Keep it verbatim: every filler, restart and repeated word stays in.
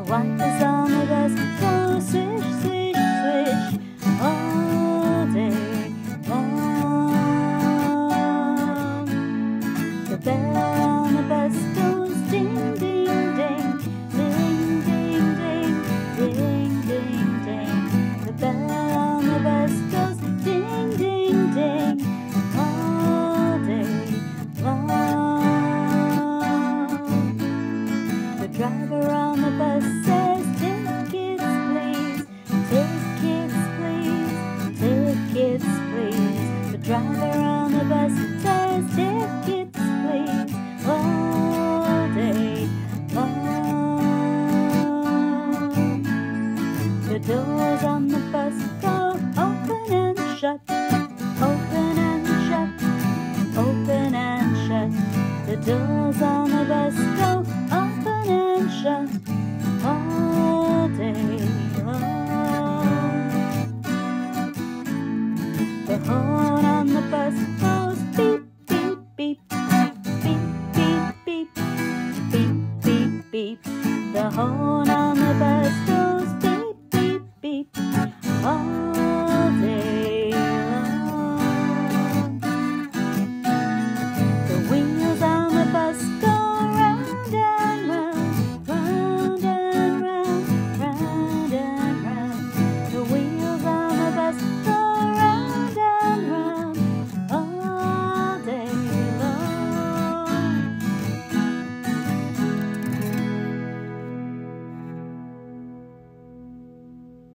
wipers on the bus go swish, swish, swish all day long. The bell on the bus goes ding, ding, ding, ding, ding, ding, ding, ding, ding. The bell on the bus goes ding, ding, ding all day long. The driver on the bus says, tickets please, tickets please, tickets please. The driver on the bus says, tickets please, all day long. The doors on the bus go open and shut, open and shut, open and shut. The doors on the bus go open and shut all day long. The horn on the bus goes beep, beep, beep, beep, beep, beep, beep, beep, beep. The horn